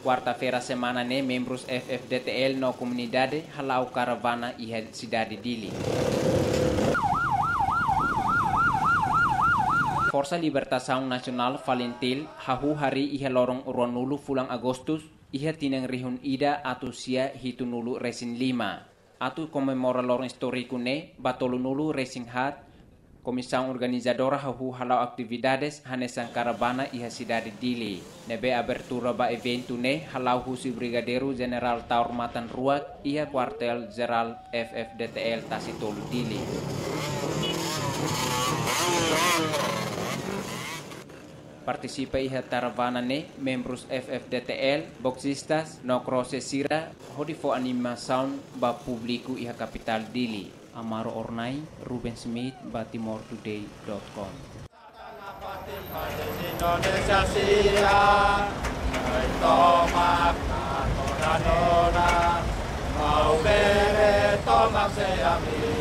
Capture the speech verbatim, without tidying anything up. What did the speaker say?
Quarta-feira semana ne membros F F D T L no comunidade halau caravana iha cidade Dili. Força Libertação Nasional Valentil hahu hari iha lorong uronulu fulang Agustus iha tinang rihun ida atu sia hitunulu resin lima. Atu komemora lorong historiku ne batolunulu resin hat Comissão organizadora hahu halau atividades hanesan caravana iha cidade Dili. Nebe abertura ba evento ne halau husi Brigadeiro General Taur Matan Ruak iha Quartel Geral F F D T L Tasitolu Dili. Participa iha caravana ne membros F F D T L, boxistas, no croce sira, hodifo animação ba publiku iha capital Dili. Amaro Ornai, Ruben Smith, batimor today dot com. Indonesia Sia, tomak nona nona, mau bere tomak seami.